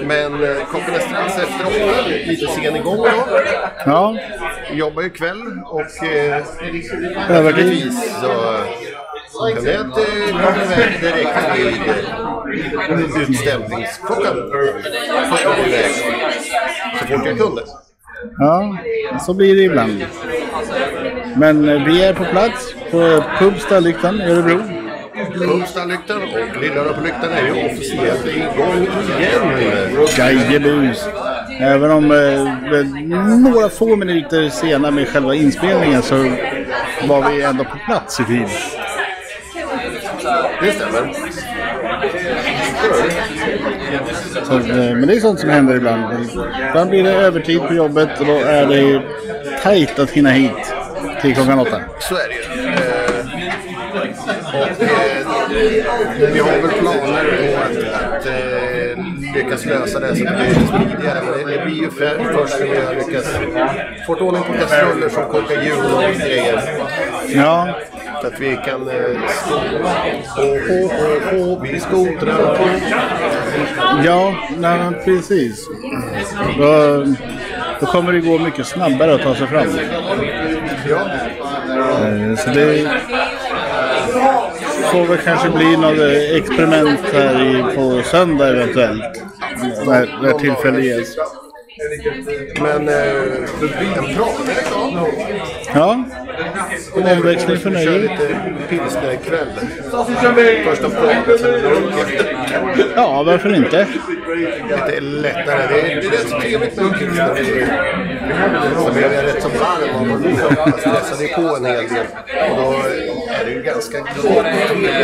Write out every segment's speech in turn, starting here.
Men kocken är strax efter 8, lite sen igång då. Ja. Jobbar ju kväll och övertid. Så kan det inte komma iväg direkt vid utställningsklockan. Så fort jag kunde. Ja, så blir det ibland. Men vi är på plats på Pub Stallyktan i Örebro. Pub Stallyktan och Lilla på lyktan är ju officiellt igång igen. Gajebus. Även om några få minuter senare med själva inspelningen så var vi ändå på plats i tid. Det stämmer. Så, men det är sånt som händer ibland. Ibland blir det övertid på jobbet och då är det tajt att hinna hit till klockan 8. Så är det ju. Vi har väl planer på att lyckas lösa det så att det blir smidigare. Men det blir ju först när vi har lyckats få ordning på kastruller som kokar hjul och grejer. Ja. Så att vi kan vi skotrar på. Ja, nej, precis. Då kommer det gå mycket snabbare att ta sig fram. Ja. Så det får väl kanske bli något experiment här på söndag eventuellt. När tillfälle ges. Men en pratare. Ja. Omväxling för nöje. Lite pilsner ikväll. Första pratet sen ja, varför inte? Lite lättare. Det är rätt så trevligt med pilsner. Så blev jag rätt så varm och stressade på en hel del. Och då är det ju ganska gott med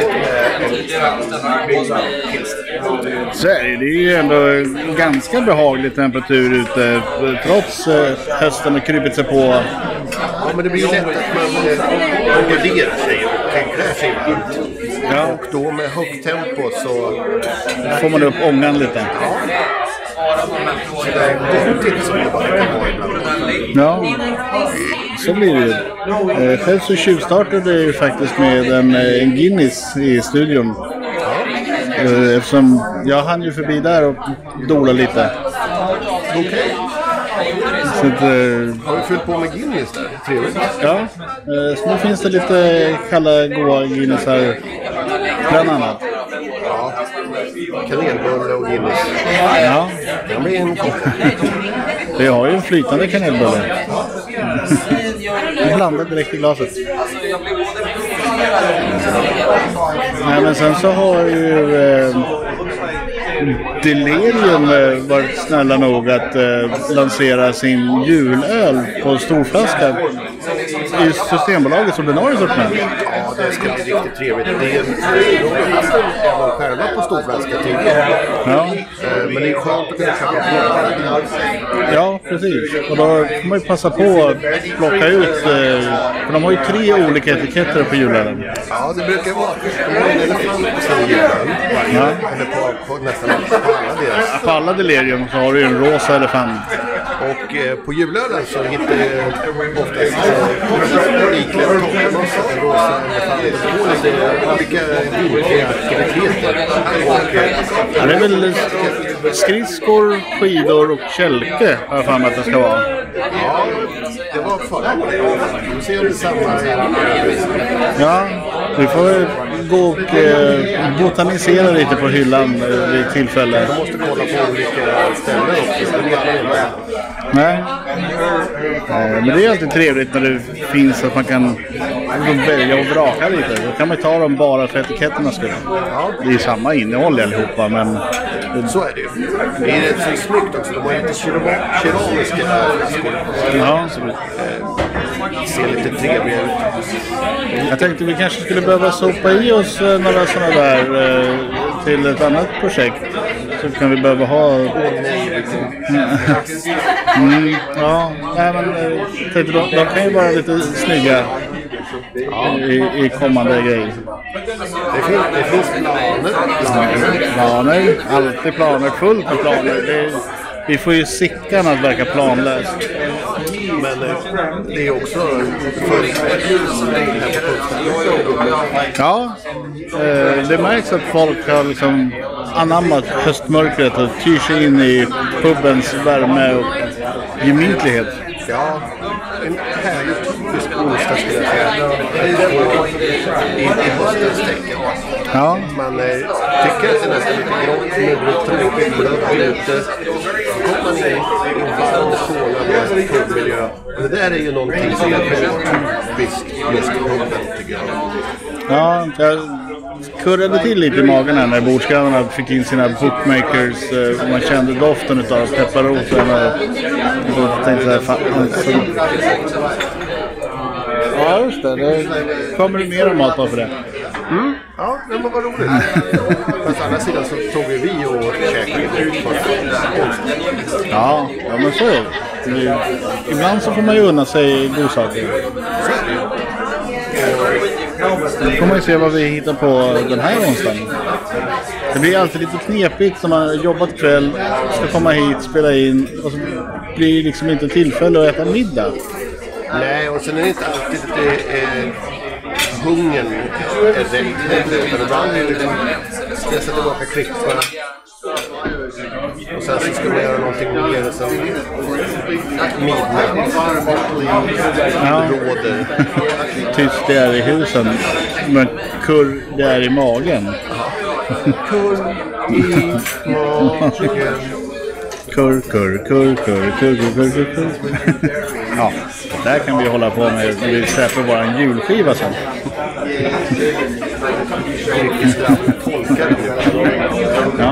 pilsner. Så är det ju ändå ganska behaglig temperatur ute trots hösten har krypit sig på. Ja, men det blir ju lätt att man garderar sig och klär sig varmt. Ja. Och då med högt tempo så får man upp ångan lite. Ja. Så det är gott som det bara kan vara ibland. Ja, så blir det ju. Själv så tjuvstartade jag ju faktiskt med en Guinness i studion. Eftersom jag hann ju förbi där och dola lite. Okej. Så att, har du fyllt på med Guinness där? Trevligt. Ja, så nu finns det lite kalla goa Guinness här bland annat. Ja, kanelbulle och Guinness. Ja. Det blir en kopp. Vi har ju en flytande kanelbulle. Blandat direkt i glaset. Nej, men sen så har ju Delirium varit snälla nog att lansera sin julöl på storflaska i Systembolagets ordinarie sortiment. Ja, det ska bli riktigt trevligt. Det är haft en själva på storflaska tidigare. Ja. Men det är skönt att kunna köpa på. Ja, precis. Och då får man ju passa på att plocka ut, för de har ju 3 olika etiketter på julölen. Ja, det brukar vara. De har en elefant på sin julöl. Ja. Eller på nästan alla deras. På alla Delirium så har du ju en rosa elefant. Och på julölen så hittar du oftast iklädd kockmassa, en rosa elefant. Olika aktiviteter. Ja, det är väl skridskor, skidor och kälke har jag för mig att det ska vara. Ja, det var förra året. Du ser det samma. Ja, vi får gå och botanisera lite på hyllan vid tillfälle. Du måste kolla på olika ställen också. Nej. Men det är alltid trevligt när det finns att man kan välja och vraka lite. Då kan man ta dem bara för etiketterna skulle. Ja. Det är samma innehåll allihopa, men... Så är det ju. Det är rätt så snyggt också. De har ju lite keramiska skor. Ja. Ser lite trevliga ut. Jag tänkte vi kanske skulle behöva sopa i oss några sådana där till ett annat projekt. Så kan vi behöva ha... ja, nej, men de kan ju vara lite snygga i kommande grejer. Det finns planer. Planer, alltid planer, fullt med planer. vi får ju Sickan att verka planlöst. Men det är också förutsättningar Ja, det märks att folk har liksom anammat höstmörkret och tyr sig in i pubens värme och gemytlighet. Ja, en härlig typisk onsdag skulle jag säga. I höstens tecken. Ja. Man tycker att det är nästan lite grått, mulet, tråkigt, blött ute. Så kommer man in i en varm, strålande pubmiljö. Det där är ju någonting som är typiskt just puben, tycker jag. Ja, jag kurrade till lite i magen här när bordsgrannarna fick in sina bookmakers. Man kände doften av pepparroten och tänkte jag, fan. Ja, just det. Det kommer det mer mat på för det. Mm. Ja, det var roligt. Fast andra sidan så tog vi och käkade ut på ja, men så är det. Ibland så får man ju unna sig godsaker. Nu kommer vi se vad vi hittar på den här onsdagen. Det blir alltid lite knepigt när man har jobbat kväll, ska komma hit, spela in och så blir det liksom inte tillfälle att äta middag. Nej, och sen är det inte alltid hungern är rätt heller. Utan ibland är det liksom stressa tillbaka klippa. Och sen så ska man göra någonting mer som midnatt. Ja. Råder. Tyst det är i husen, men kurr det är i magen. Kurr i magen. Kurr. Ja, där kan vi hålla på med när vi släpper våran julskiva sen. Ja.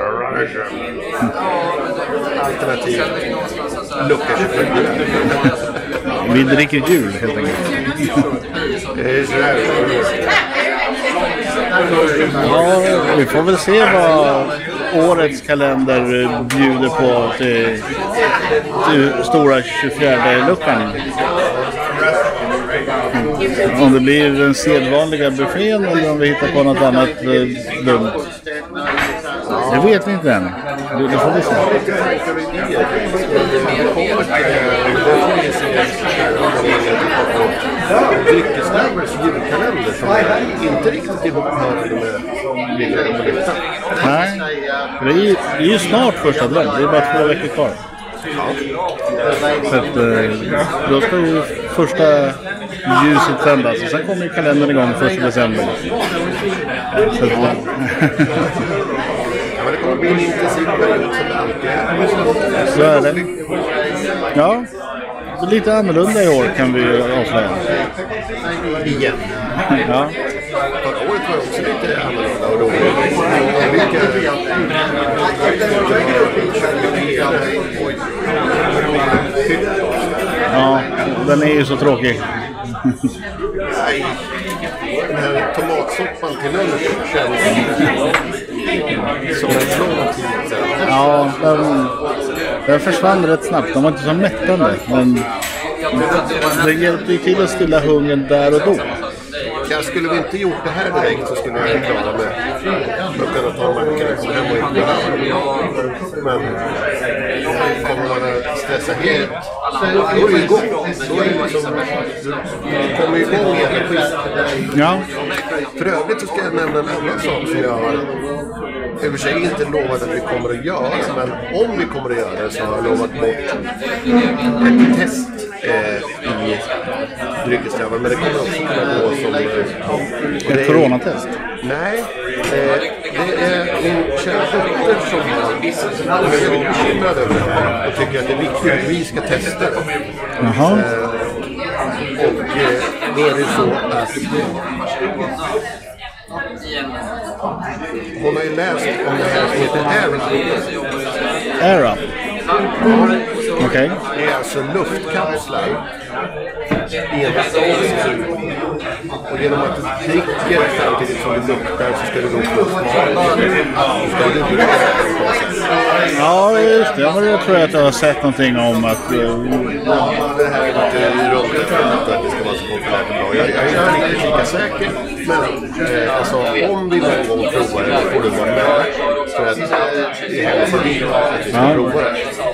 Alternativ. Luckar sig. Vi dricker jul helt enkelt. Ja, vi får väl se vad årets kalender bjuder på till stora 24-luckan. Om det blir den sedvanliga buffén eller om vi hittar på något annat dumt. Det vet vi inte än. Det får vi se. Dryckesnämndens julkalender som inte riktigt ihopphörande med Lilla Poletta. Nej, det är ju snart första advent. Det är bara 2 veckor kvar. Så att, då ska ju första ljuset tändas och sen kommer ju kalendern igång 1 december. Så att, ja, men det kommer bli en intensiv period som det alltid är. Så är det. Ja, lite annorlunda i år kan vi avslöja. Igen. Ja. Förra året var det också lite annorlunda och roligt. Ja, den är ju så tråkig. Nej, den här tomatsoppan till lunch känns som en lång tid sedan. Ja, den försvann rätt snabbt. De var inte så mättande, men det hjälpte ju till att stilla hungern där och då. Ja, skulle vi inte gjort det här direkt så skulle jag klara mig. Då kunde ta mackan och hem och inte. Men kommer man att stressa helt, då är det igång. Då är det liksom, du kommer igång i energi. Ja. För övrigt så ska jag nämna en annan sak som jag har i och för sig inte lovat att vi kommer att göra. Men om vi kommer att göra det så har jag lovat bort ett test i dryckesnämnden. Men det kommer också kunna gå som ett coronatest? Nej, det är min kära dotter som är bekymrad över det här och tycker att det är viktigt att vi ska testa det. Jaha. Och då är det så att hon har ju läst om det här som heter AirUp. Okej. Det är alltså luftkapslar i en och genom att du dricker samtidigt som du luktar så ska du då få smak. Ja, just det. Men jag tror att jag har sett någonting om att... Det här är inte runt att det ska vara så populärt och bra. Jag är inte riktigt lika säker. Men alltså, om vi någon gång provar det får du vara med. För att det är hennes idé att vi ska prova det.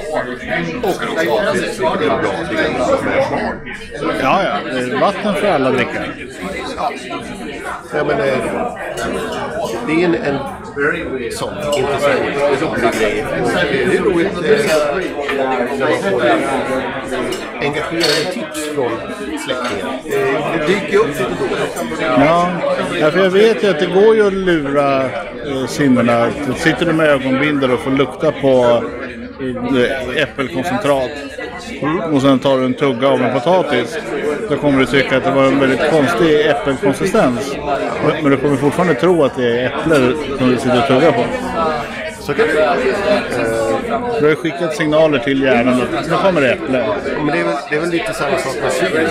Och gratis, vilket är bra. Det är med barn. Ja, vatten för alla dricka. Ja, men det är en sån intressant, rolig grej. Det är roligt när man får engagerade tips från släktingar. Det dyker upp lite då. Ja, för jag vet ju att det går ju att lura sinnena. Sitter du med ögonbindel och får lukta på äppelkoncentrat och sen tar du en tugga av en potatis, då kommer du tycka att det var en väldigt konstig äppelkonsistens, men du kommer fortfarande tro att det är äpplen som du sitter och tuggar på. Så kan det. Du har skickat signaler till hjärnan att det kommer äpplen. Men det är väl lite samma sak med synen.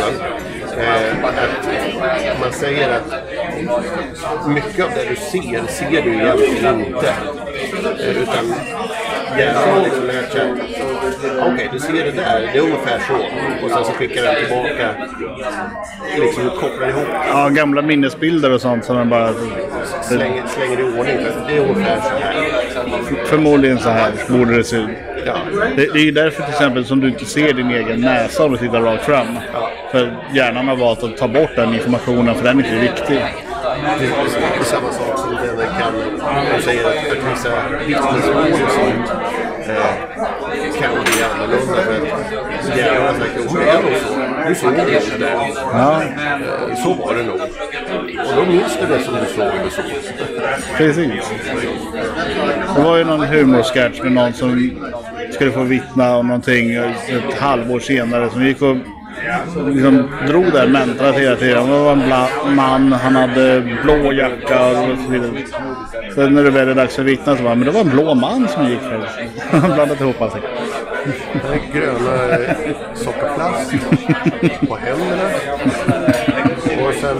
Att man säger att mycket av det du ser du egentligen inte. Utan hjärnan liksom lärt sig okej, du ser det där, det är ungefär så. Och sen så skickar den tillbaka, liksom kopplar ihop. Ja, gamla minnesbilder och sånt som man bara slänger i ordning. Det är ungefär så här. Förmodligen så här borde det se ut. Ja. Det är ju därför till exempel som du inte ser din egen näsa om du tittar rakt fram. Ja. För hjärnan har valt att ta bort den informationen för den är inte viktig. Det är samma sak som den kan, de säger att vissa vittnesmål och sånt kan bli annorlunda för att hjärnan har sagt att det är nog så. Du såg det där. Ja. Så var det nog. Och då minns du det som du såg eller så. Precis. Det var ju någon humorsketch med någon som skulle få vittna om någonting ett halvår senare som gick och liksom drog där mentrat hela tiden. Det var en man, han hade blå jacka och så vidare. Sen när det blev dags för vittna så var men det var en blå man som gick här. Han blandade ihop sig. Gröna sockerplast på händerna. Och sen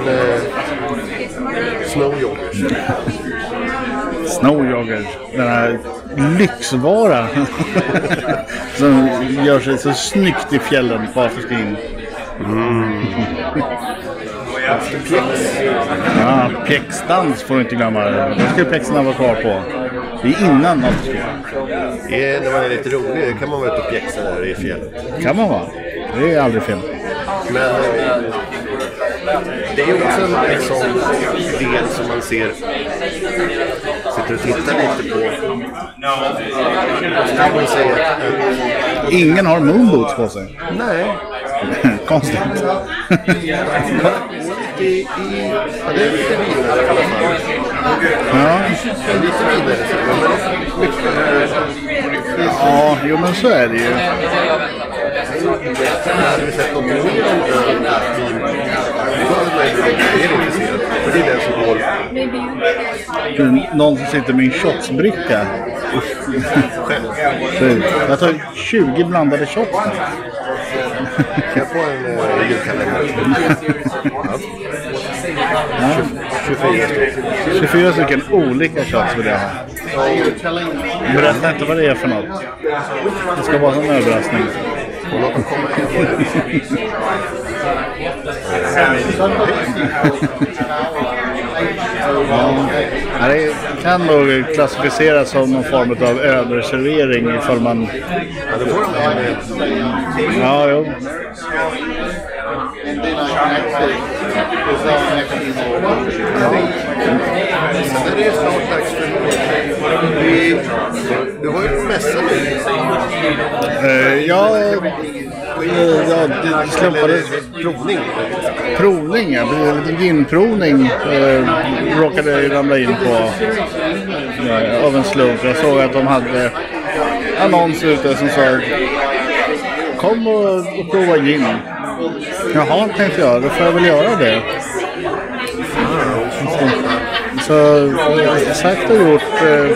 snowjoggers. Snowjoggers, den här lyxvara som gör sig så snyggt i fjällen på Afristin. Ja, pjäxdans får du inte glömma. Det ska pjäxorna vara kvar på. Det är innan något ska. När man är lite rolig kan man vara ute och pjäxa där i fjället. Kan man vara. Det är aldrig fel. Men det är också en sån del som man ser sitter och tittar lite på. Ska man säga att ingen har moonboots på sig. Nej. Konstigt. Det är lite vidare i alla fall. Ja. Lite vidare. Ja, jo men så är det ju. Hade vi sett något mer än för det är den som går. Någon som sitter med en shotsbricka. Själv. Jag tar 20 blandade shots. Kan jag få en julkalender? Ja. 24 stycken olika shots vill jag ha. Berätta inte vad det är för något. Det ska vara en överraskning. Och låt dem komma hem. Ja, det kan nog klassificeras som någon form av överservering ifall man... Ja, det får de med. Ja, jo. Sen är det snart dags för du var ju på mässan. Det slumpades provning, ja. En ginprovning råkade jag ramla in på av en slump. Jag såg att de hade annons ute som sa kom och prova gin. Jaha, tänkte jag, då får jag väl göra det. Så sagt och gjort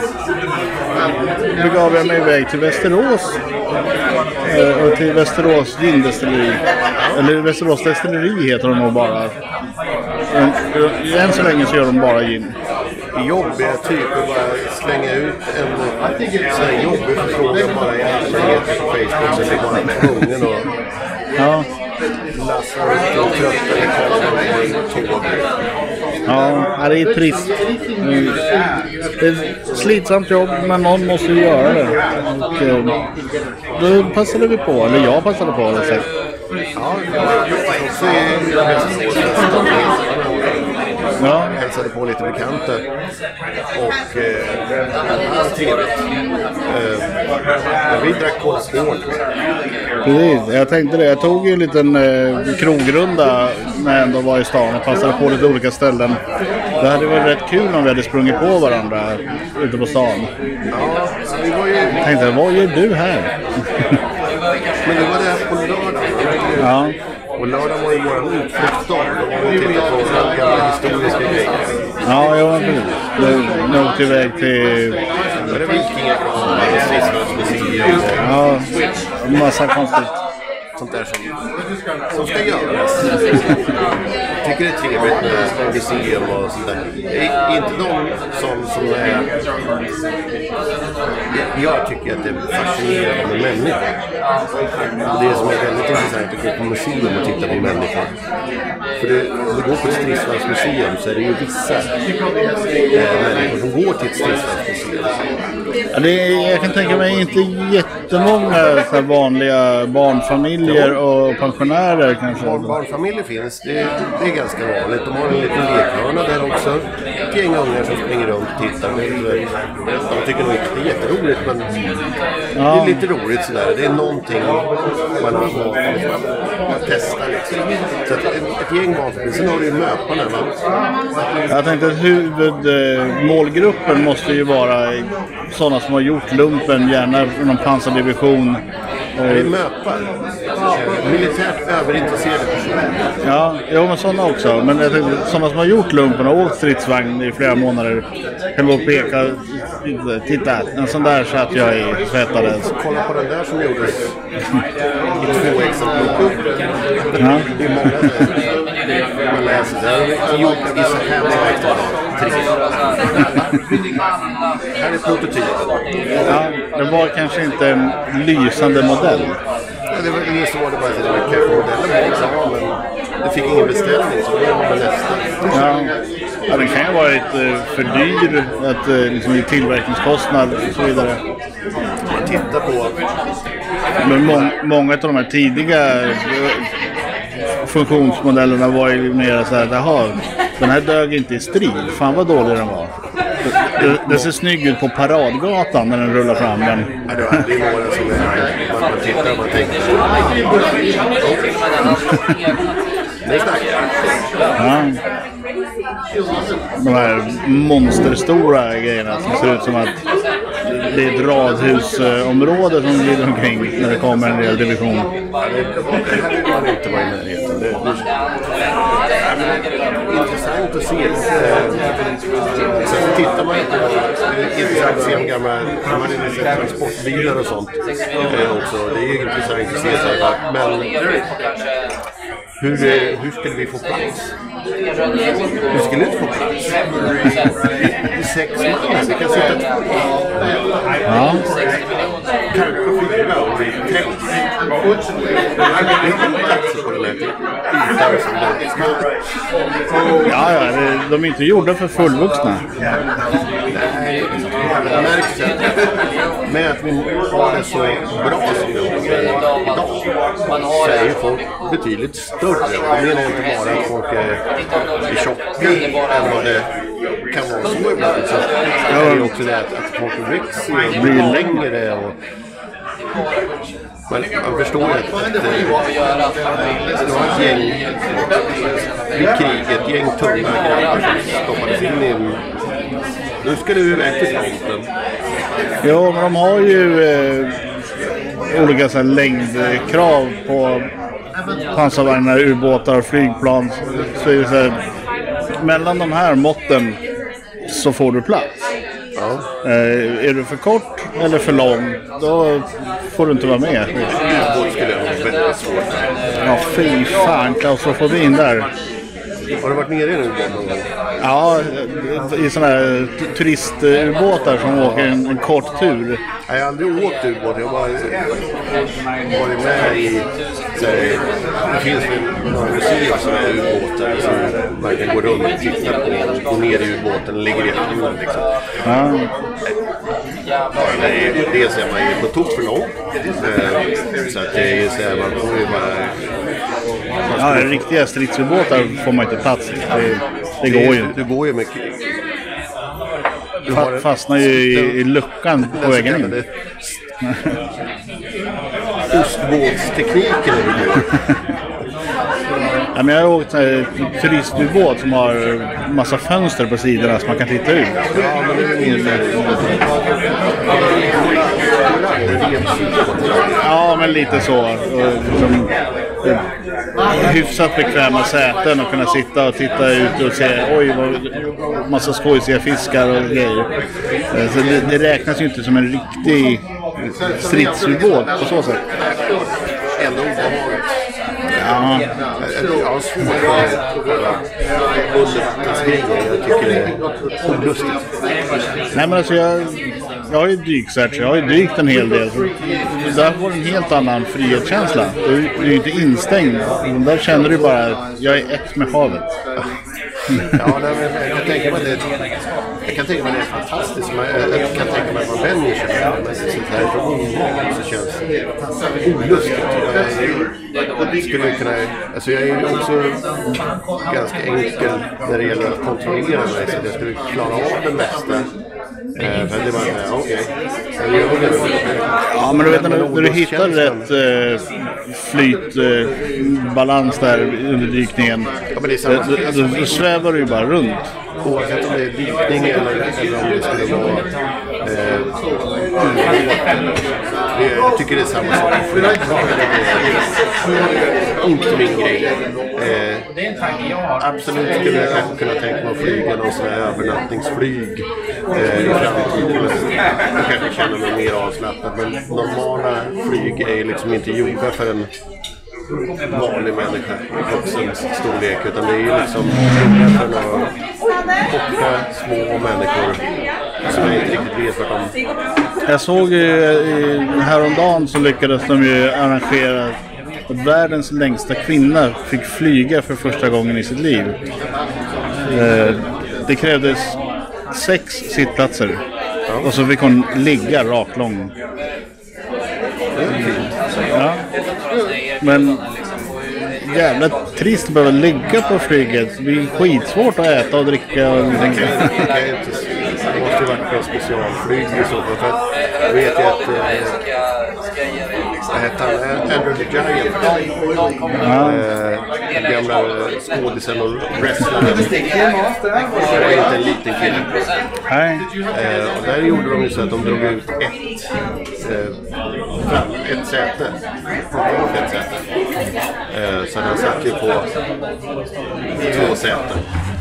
begav jag mig iväg till Västerås och till Västerås gindestilleri. Eller Västerås destilleri heter de nog bara. Än så länge så gör de bara gin. Jobbiga typer bara slänga ut en sån här jobbig förfrågan bara i allmänhet på Facebook så ligger man med ungen och ja. lassar och trötta i kameran och tåg. Ja, det är trist. Det är ett slitsamt jobb, men någon måste ju göra det. Och då passade vi på, eller jag passade på det säkert. Ja, så är jag hälsade på lite bekanta och trevligt. Vi drack hårt. Precis, jag tänkte det. Jag tog ju en liten krogrunda när jag ändå var i stan och passade på lite olika ställen. Det hade varit rätt kul om vi hade sprungit på varandra ute på stan. Ja, vi var ju... Jag tänkte, vad gör du här? Men det var det här på lördag. Ja. Och lördag var ju vår utflyktsdag. Då var vi tittade på gamla historiska grejer. Ja, jag var nog till väg till... Var det Vikingar och Stridsvagnsmuseum? Ja, massa konstigt. Sånt där som ska göras. Tycker det är trevligt med museum och sånt där. Inte de som är... Jag tycker att det är fascinerande med människor. Och det som är väldigt intressant att gå på museum och titta på människor. För om du går på ett stridsvagnsmuseum så är det ju vissa människor som går till ett stridsvagnsmuseum. Ja, jag kan tänka mig inte jättemånga så vanliga barnfamiljer och pensionärer kanske. Barnfamiljer finns, det är ganska vanligt. De har en liten lekhörna där också. Ett gäng ungar som springer runt och tittar. De tycker nog inte det är jätteroligt, men det är lite roligt sådär. Det är någonting man har testat liksom. Så ett gäng barnfamiljer, sen har du ju möparna. Jag tänkte att huvudmålgruppen måste ju vara sådana som har gjort lumpen, gärna någon pansardivision. Det är möpar. Militärt överintresserade personer. Ja, men sådana också. Men jag tänkte, sådana som har gjort lumpen och åkt stridsvagn i flera månader kan gå och peka. Titta, en sån där satt jag i svettades. Kolla på den där som gjordes i 2 exemplar. Ja. Det är många där. Man läser där. Gjort i så här många 3. Här är prototypen. Ja, det var kanske inte en lysande modell. Ja, det var ingen så det bara att det var kanske modellen var bra, men det fick ingen beställning så det var nästa. Ja, den kan ju vara lite för dyr att, liksom, i tillverkningskostnad och så vidare. Man tittar på... Men många av de här tidiga funktionsmodellerna var ju mer så här, jaha, den här dög inte i strid. Fan vad dålig den var. Det ser snygg ut på Paradgatan när den rullar fram den. Ja, det är några som är... Man tittar och man tänker... Det snackar. Ja. De här monsterstora grejerna som ser ut som att det är ett radhusområde som glider omkring när det kommer en del division. Ja, det här vill man inte vara i närheten. Det är intressant att se. Sen tittar man inte på intressant att se om gamla transportbilar och sånt också. Det är intressant att se så här. Men hur skulle vi få plats? Hur skulle vi få plats? 6 man, vi kan sitta 2. Ja. Kanske 4 och 3. Det är inte plats på den här tiden. Ja, de är inte gjorda för fullvuxna. Nej, det märks med att vi har det så bra som vi har idag så är ju folk betydligt större. Jag menar inte bara att folk är tjocka än vad det kan vara så ibland. Så det är ju också det att folk växer och blir längre och man förstår ju att det var ett gäng vid kriget, ett gäng tunga grabbar som stoppades in i en... Nu ska du iväg till fronten. Jo, men de har ju olika så här längdkrav på pansarvagnar, ubåtar, flygplan. Så är det så här, mellan de här måtten så får du plats. Ja. Är du för kort eller för lång, då får du inte vara med. Ja, fy fan, klaustrofobin där. Har du varit nere i en ubåt någon gång? Ja, i sådana här turistubåtar som åker en kort tur. Jag har aldrig åkt ubåt, jag har bara varit med i Så det finns väl några museer som är ubåtar som man kan gå runt och titta på, gå ner i ubåten och ligger i hamnen liksom. Dels är man ju på tok för lång, så att det är så här, man får ju bara... riktiga stridsubåtar får man inte plats i. Det går ju. Du går ju med... Fastnar ju i luckan på vägen in. Ostbåtstekniken är det. Ja, men jag har åkt en turistubåt som har massa fönster på sidorna så man kan titta ut. Ja, men det är min... Ja, men lite så. Liksom, hyfsat bekväma säten och kunna sitta och titta ut och se massa skojsiga fiskar och grejer. Så det räknas ju inte som en riktig stridsubåt på så sätt. Ändå obehagligt. Ja. Jag har svårt för undervattensgrejer. Jag tycker det är olustigt. Nej, men alltså jag har ju dykcert, jag har ju dykt en hel del. Så där var en helt annan frihetskänsla. Du är ju inte instängd. Där känner du bara att jag är ett med havet. Ja, jag kan tänka mig det. Jag kan tänka mig det är fantastiskt. Jag kan tänka mig att man vänjer sig med sånt här så känns det olustigt. Jag skulle kunna, alltså jag är ju också ganska enkel när det gäller att kontrollera mig så att jag skulle klara av det mesta. För det var okej. Ja, men du vet när du hittar rätt flytbalans där under dykningen, då svävar du ju bara runt. Oavsett om det är dykning eller om det skulle vara jag tycker det är samma sak. Inte min grej. Absolut skulle jag kunna tänka mig att flyga någon sån här övernattningsflyg i framtiden. Jag kanske känner mig mer avslappnad, men normala flyg är liksom inte gjorda för en vanlig människa i kroppsens storlek, utan det är ju liksom för några korta, små människor som jag inte riktigt vet vad de... Jag såg häromdagen så lyckades de ju arrangera att världens längsta kvinna fick flyga för första gången i sitt liv. Det krävdes 6 sittplatser och så fick hon ligga raklång. Ja. Men jävla trist att behöva ligga på flyget. Det blir skitsvårt att äta och dricka. Och det måste ju varit på specialflyg i så fall. För jag vet ju att Andrew the Giant, gamla skådisen och wrestlaren, var inte en liten kille. Nej. Och där gjorde de ju så att de drog ut ett säte. Så han satt ju på 2 säten.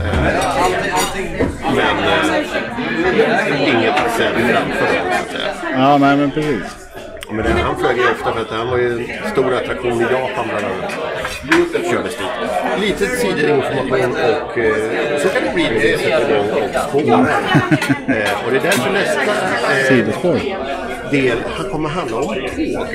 Men inget säte framför dem, så att säga. Ja, nej, men precis. Men han flög ju ofta för att han var ju en stor attraktion i Japan bland annat. Kördes dit. Lite sidinformation och så kan det bli det sätter igång och spår. Och det är därför nästa sidospår del kommer handla om tåg.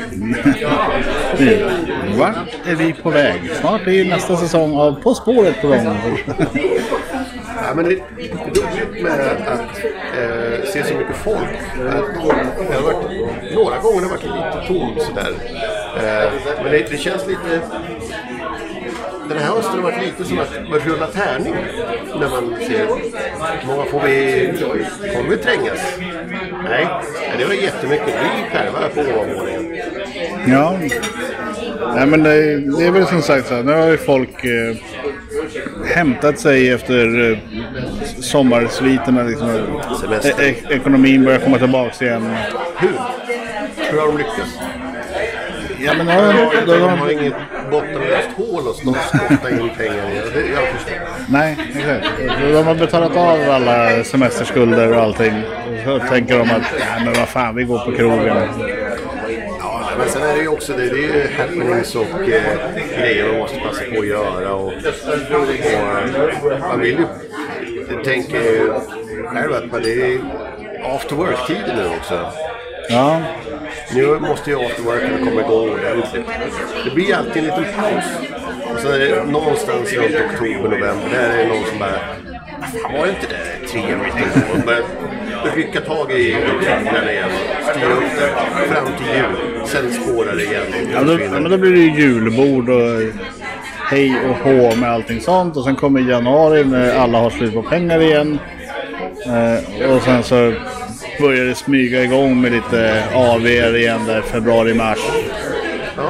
Vart är vi på väg? Snart är nästa säsong av På spåret på gång. Ja, men det är roligt med att se så mycket folk. Det har varit, några gånger har det varit lite tomt sådär. Men det känns lite... Den här hösten har varit lite som att rulla tärning. När man ser många kommer vi trängas. Nej, det var jättemycket. Vi själva på ovanvåningen. Ja. Nej, men det är väl som sagt så här, nu har ju folk hämtat sig efter sommarsviterna liksom, ekonomin börjar komma tillbaka igen. Hur har de lyckats? Ja, men de har inget bottenlöst hål och skotta in pengar i. Jag förstår. Nej, exakt. De har betalat av alla semesterskulder och allting. Så tänker de att, ja, men vad fan, vi går på krogen. Ja, men sen är det ju också det är ju happenings och grejer man måste passa på att göra. Och man vill ju tänka själv att det är after work-tiden nu också. Ja. Nu måste ju afterworken komma igång ordentligt. Det blir alltid en liten paus. Och så är det någonstans runt oktober, november, där är det någon som bara var inte det trevligt ändå? Men rycka tag i rutinerna igen, styra upp det fram till jul, sen spårar det igen. Ja, men då blir det ju julbord och hej och hå med allting sånt. Och sen kommer januari när alla har slut på pengar igen. Och sen så börjar det smyga igång med lite AVR igen där februari-mars. Ja.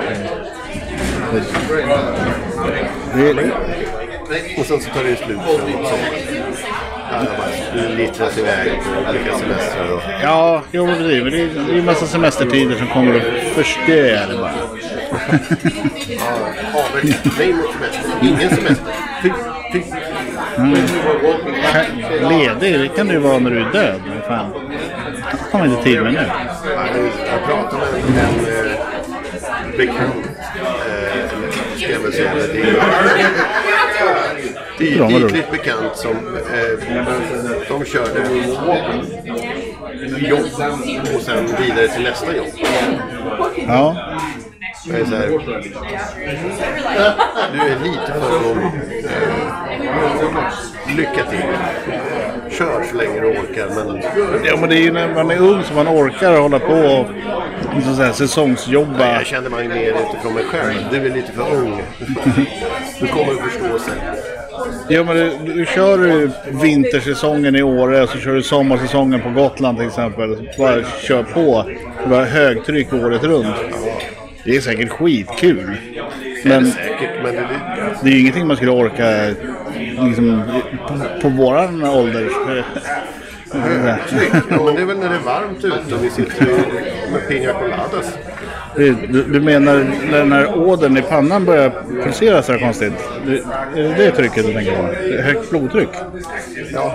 Och sen så tar det slut. Littras iväg på olika semestrar. Och... Ja, jo, det är en massa semestertider som kommer att förstöra bara. Ja, men nej mot semester. Ingen semester. Fy. Ledig, det kan det ju vara när du är död. Fan. Det har man inte tid med nu. Jag pratade med en bekant. Ska jag väl säga det är ytligt bekant som de körde jobb och sen vidare till nästa jobb. Ja. Det är så här, du är lite för lycka till. Kör så länge du orkar. Men det är ju när man är ung som man orkar hålla på och så att säga, säsongsjobba. Nej, jag kände mig mer utifrån mig själv. Du är lite för ung. Du kommer att förstå sig. Ja, men du kör vintersäsongen i Åre och så kör du sommarsäsongen på Gotland till exempel. Bara kör på. Det var högtryck året runt. Det är säkert skitkul. Men det är ju ingenting man skulle orka liksom, på våran ålder. Högtryck? Ja, men det är väl när det är varmt ute och vi sitter med pina coladas. Du menar när ådern i pannan börjar pulsera så här konstigt? Det är trycket du tänker på? Högt blodtryck? Ja.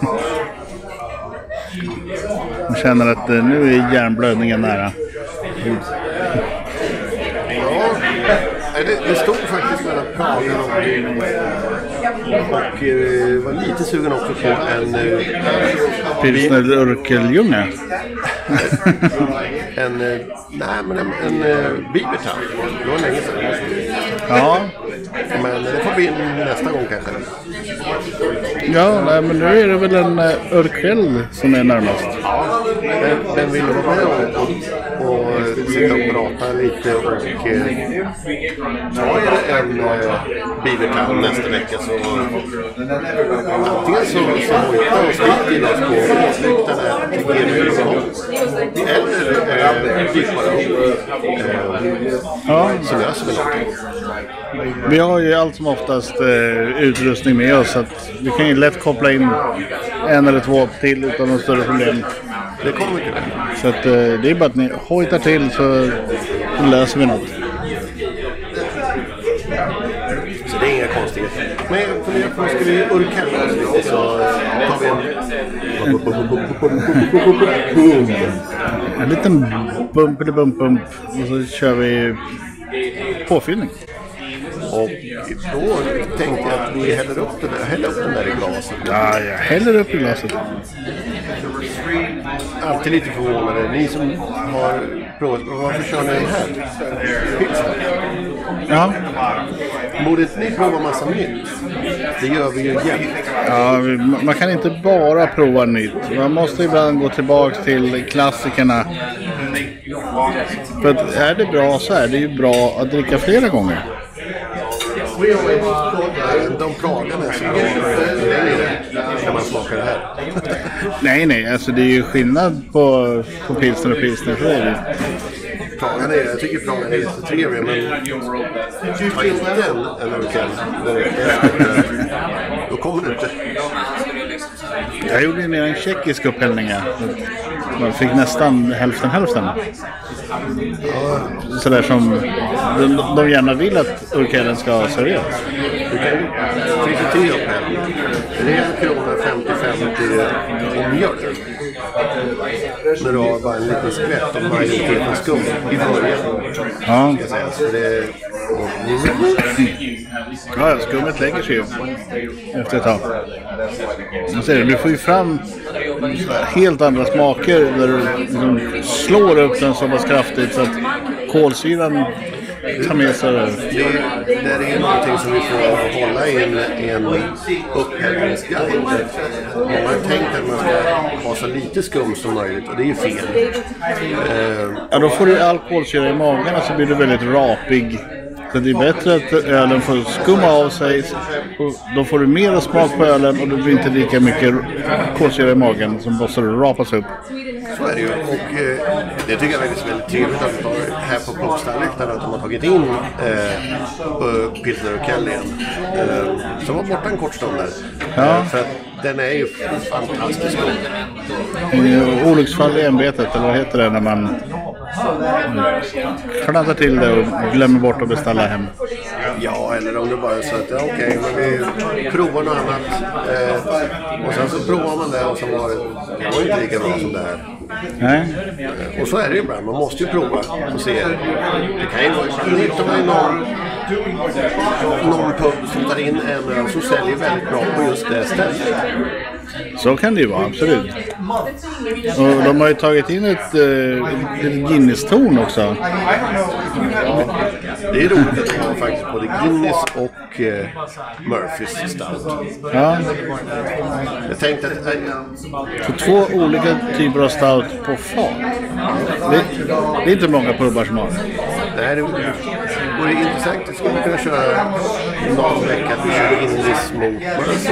Man känner att nu är hjärnblödningen nära. Det stod faktiskt mellan Pragen och var lite sugen också på en Pilsner Urkeljunga. en Bibertall. Det var länge sedan. Ja. Men det får bli nästa gång kanske. Ja, nej, men nu är det väl en Urkel som är närmast. Ja, den vill vara med och sitta och prata lite och ta en Bibertall nästa vecka så antingen så hojtar och skriker oss på åslyktarna eller så löser vi någonting. Vi har ju allt som oftast utrustning med oss så att vi kan ju lätt koppla in en eller två till utan något större problem. Det kommer till det. Så att det är bara att ni hojtar till så löser vi något. Så det är inga konstigheter. Men jag funderar på, ska vi urkalla oss lite så tar vi en liten bump och så kör vi påfyllning. Och då tänkte jag att vi häller upp den där i glaset. Ja, jag häller upp i glaset. Alltid lite förvånade. Ni som har provat, varför kör ni den här? Ja. Borde inte ni prova massa nytt? Det gör vi ju jämt. Ja, man kan inte bara prova nytt. Man måste ibland gå tillbaka till klassikerna. För att är det bra så är det ju bra att dricka flera gånger. De pragarna är så längre när man smakar det här. Nej, alltså det är ju skillnad på pilsner och pilsner. Så är det. Jag tycker pragarna är jättetrevliga, men ta inte den eller då kommer det inte. Jag gjorde ju mer en tjeckisk upphällning. Man fick nästan hälften. Sådär som de gärna vill att urkelen ska serveras. Du kan ju 33 upphällning. Det är 1,50 och mjölk. När du har bara en liten skvätt och majoriteten skum i början. Ja. Så det Ja, skummet lägger sig ju efter ett tag. Du får ju fram helt andra smaker där du liksom slår upp den så pass kraftigt så att kolsyran tar med sig det. Det är någonting som vi får hålla i en upphällningsguide. Många har tänkt att man ska ha så lite skum som möjligt och det är ju fel. Ja, då får du all kolsyra i magen och så blir du väldigt rapig. Så det är bättre att ölen får skumma av sig. Och då får du mer smak på ölen och det blir inte lika mycket kolsyra i magen som måste rapas upp. Så är det ju. Och det tycker jag är väldigt trevligt att vi tar här på Pubstalläktaren att de har tagit in Pilsner Urquell igen. Som var borta en kort stund där. Ja. För att den är ju fantastisk. Olycksfall i ämbetet, eller vad heter det när man knatar till det och glömmer bort att beställa hem? Ja, eller om det bara är så att okej, men vi provar något annat. Och sen så provar man det och så var det inte lika bra som det här. Nej. Och så är det ju ibland, man måste ju prova och se. Det kan ju vara nytt om det är någon pub som tar in en öl som säljer väldigt bra på just det stället. Så kan det ju vara, absolut. Och de har ju tagit in ett Guinness-torn också. Ja, det är roligt att de har faktiskt både Guinness och Murphys Stout. Ja. Jag tänkte att... Så 2 olika typer av stout på fat. Det är inte många pubbar som har. Nej, det vore intressant. Det skulle kunna köra någon vecka att vi kör Guinness mot Murphys.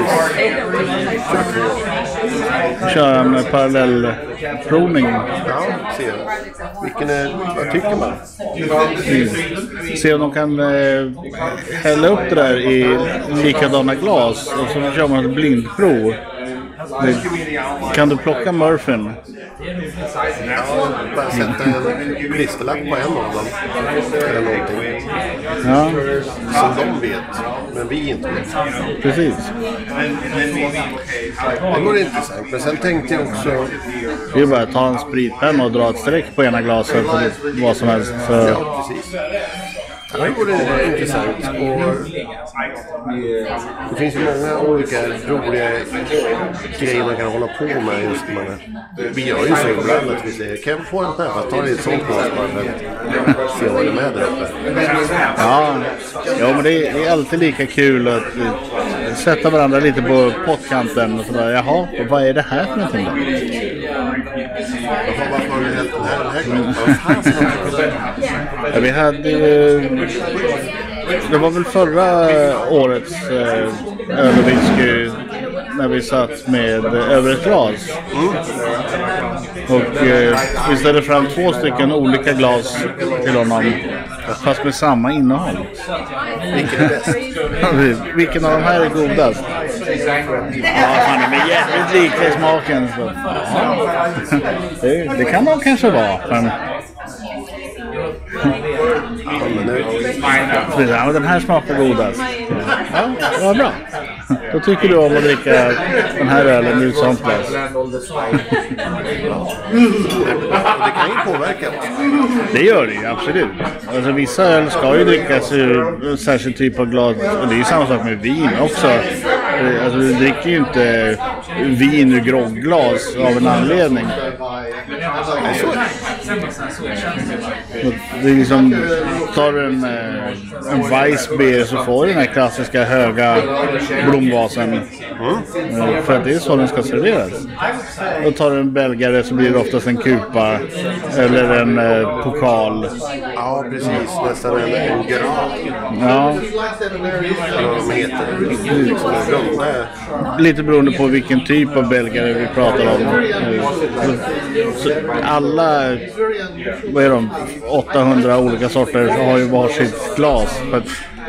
Köra en parallellprovning. Ja, se. Vad tycker man? Se om de kan hälla upp det där i likadana glas och så kör man ett blindprov. Kan du plocka Murphyn? Ja, bara sätta en klisterlapp på en av dem eller någonting. Ja. Som de vet, men vi inte vet. Precis. Det vore intressant, men sen tänkte jag också... Det är bara att ta en spritpenna och dra ett streck på ena glaset och vad som helst. Så... Ja, precis. Det vore intressant och det finns ju många olika roliga grejer man kan hålla på med just vi gör ju så ibland att vi säger kan vi få en här, ta ett sånt glas bara för att se vad det är med där uppe. Ja, men det är alltid lika kul att sätta varandra lite på pottkanten och sådär. Jaha, och vad är det här för någonting då? Varför har du hällt den här? Ja, vi hade det var väl förra årets öl och whisky när vi satt med över ett glas. Och vi ställde fram 2 stycken olika glas till honom fast med samma innehåll. Vilken är bäst? Vilken av de här är godast? Ja, fan, de är jävligt lika i smaken. Så. Det kan de kanske vara. Men... Ja, den här smakar godast. Ja, det var bra. Då tycker du om att dricka den här ölen i ett sånt glas. Det kan ju påverka oss. Det gör det ju, absolut. Alltså, vissa öl ska ju drickas i en särskild typ av glas. Och det är ju samma sak med vin också. Alltså, du dricker ju inte vin ur grogglas av en anledning. Det är liksom, tar du en Weissbier så får du den här klassiska höga blomvasen. För att det är så den ska serveras. Och tar du en belgare så blir det oftast en kupa eller en pokal. Ja, precis. Nästan en gran. Ja. Vad heter det? Lite beroende på vilken typ av belgare vi pratar om. Så alla, vad är de, 800 olika sorter har ju varsitt glas. För att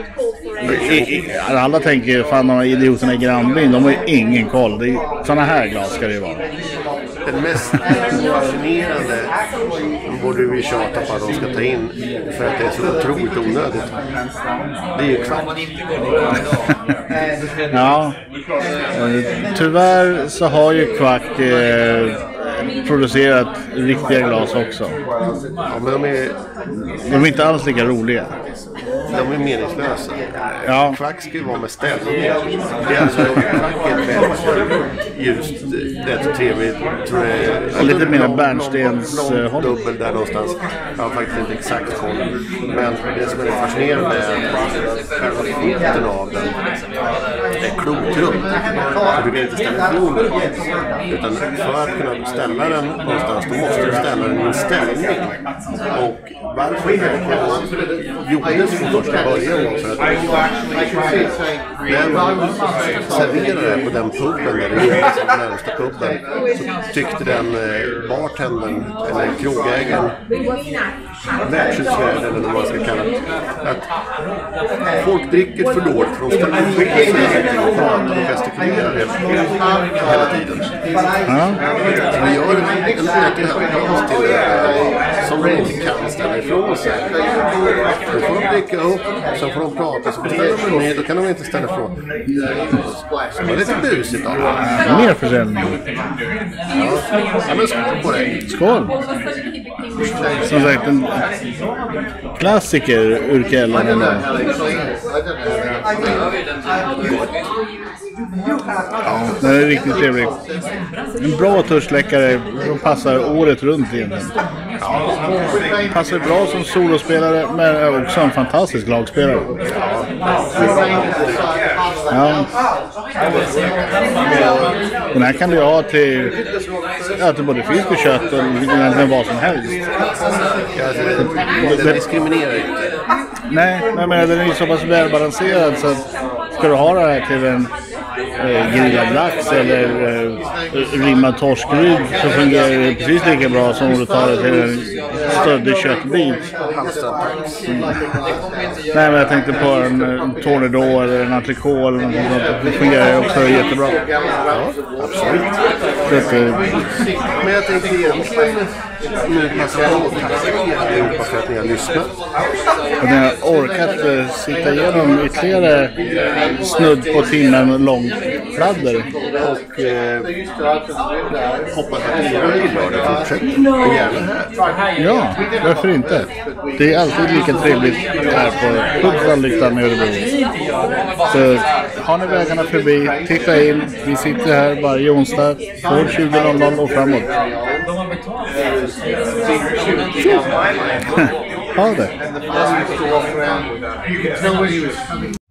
alla tänker, fan, de här idioterna i grannbyn, de har ju ingen koll. Det är, såna här glas ska det ju vara. Den mest fascinerande borde vi tjata på att de ska ta in för att det är så otroligt onödigt. Det är ju kvart. Ja, tyvärr så har ju Kvack producerat riktiga glas också. Ja, men De är inte alls lika roliga. de är meningslösa. Ja. Kvack ska ju vara med ställning. Det är alltså kvacket med just rätt trevligt. Tror det Lite mer Bernstens håll. dubbel där någonstans. Jag har faktiskt inte exakt koll. Men det som är fascinerande är att själva foten av den är klotrunt. Du kan inte ställa ifrån den. Utan för att kunna ställa den någonstans, då måste du ställa den i en ställning. Och varför det gjordes från första början var för att när man serverade på den puben där det gjordes den närmsta puben, så tyckte den bartendern eller krogägaren, världshusvärden eller vad man ska kalla det, att folk dricker för dåligt för de ställer upp och pratar och gestikulerar hela tiden. Så vi gör en liten högplats till som de inte kan ställa ifrån sig. Då får de dricka upp, sen får de prata, så beställer de ner, då kan de inte ställa ifrån. Så det är lite busigt då. Mer försäljning. Ja, men skål på dig. Skål! Som sagt, en klassiker ur Källan. Ja, den är riktigt trevlig. En bra törstsläckare som passar året runt egentligen. Passar bra som solospelare, men också en fantastisk lagspelare. Ja. Den här kan du ha till både fisk och kött och egentligen vad som helst. Den diskriminerar inte. Nej, men den är ju så pass välbalanserad så att ska du ha det här till en grillad lax eller rimmad torskrygg så fungerar det precis lika bra som om du tar det till en stöddig köttbit. Nej, men jag tänkte på en tournedos eller en entrecote eller något sånt. Det fungerar också jättebra. Ja, absolut. Men jag tänkte egentligen nu passar på att tacka allihopa för att ni har lyssnat. Och ni har orkat sitta igenom ytterligare snudd på timmen långt fladder. Och hoppas att ni gillar det fortsätter. Och gärna här. Ja, varför inte? Det är alltid lika trevligt här på Puttvalliktan i Örebro. Så har ni vägarna förbi, titta in. Vi sitter här varje onsdag från 20.00 och framåt. Ha det!